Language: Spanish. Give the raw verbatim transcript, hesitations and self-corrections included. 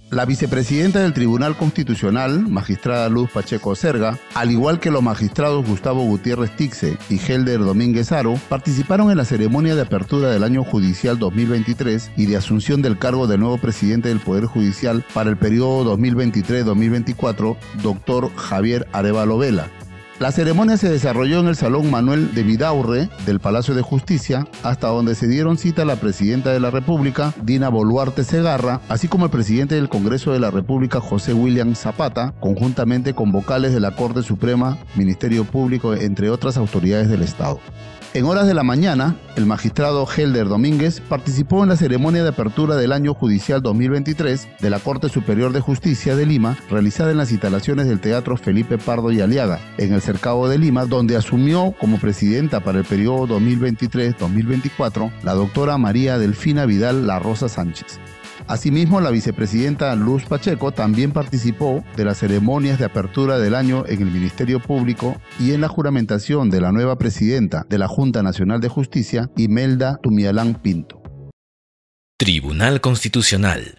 La vicepresidenta del Tribunal Constitucional, magistrada Luz Pacheco Serga, al igual que los magistrados Gustavo Gutiérrez Tixe y Helder Domínguez Haro, participaron en la ceremonia de apertura del año judicial dos mil veintitrés y de asunción del cargo del nuevo presidente del Poder Judicial para el periodo dos mil veintitrés dos mil veinticuatro, doctor Javier Arévalo Vela. La ceremonia se desarrolló en el Salón Manuel de Vidaurre del Palacio de Justicia, hasta donde se dieron cita la Presidenta de la República, Dina Boluarte Segarra, así como el Presidente del Congreso de la República, José William Zapata, conjuntamente con vocales de la Corte Suprema, Ministerio Público, entre otras autoridades del Estado. En horas de la mañana, el magistrado Helder Domínguez participó en la ceremonia de apertura del año judicial dos mil veintitrés de la Corte Superior de Justicia de Lima, realizada en las instalaciones del Teatro Felipe Pardo y Aliaga, en el Cercado de Lima, donde asumió como presidenta para el periodo dos mil veintitrés dos mil veinticuatro la doctora María Delfina Vidal La Rosa Sánchez. Asimismo, la vicepresidenta Luz Pacheco también participó de las ceremonias de apertura del año en el Ministerio Público y en la juramentación de la nueva presidenta de la Junta Nacional de Justicia, Imelda Tumialán Pinto. Tribunal Constitucional.